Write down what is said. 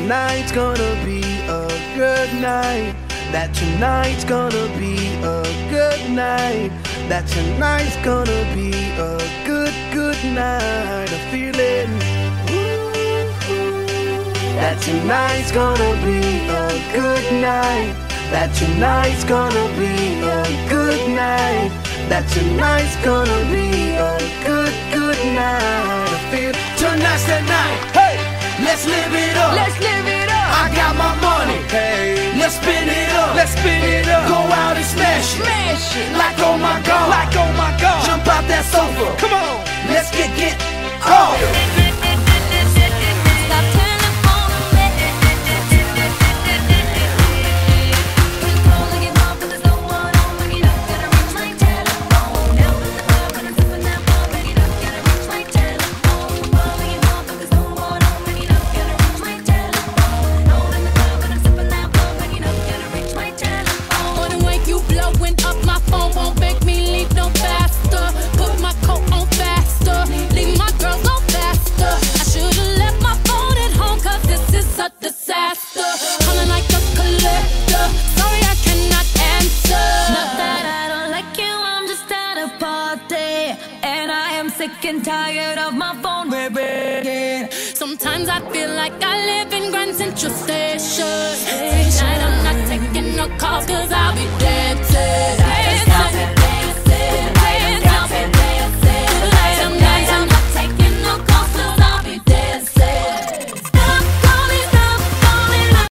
tonight's gonna be a good night. That tonight's gonna be a good night. That tonight's gonna be a good night. I feel it. That tonight's gonna be a good night. That tonight's gonna be a good night. That tonight's gonna be a good night. I feel tonight's the night. Hey, let's live it up. Let's live it up. I got my money. Hey, let's spin it up. Let's spin it up. Go out and smash it. Smash it. Like oh my God. Like oh my God. Jump out that sofa. Come on. Let's get off. Sick and tired of my phone ringing. Sometimes I feel like I live in Grand Central Station. Tonight I'm not taking no calls 'cause I'll be dead.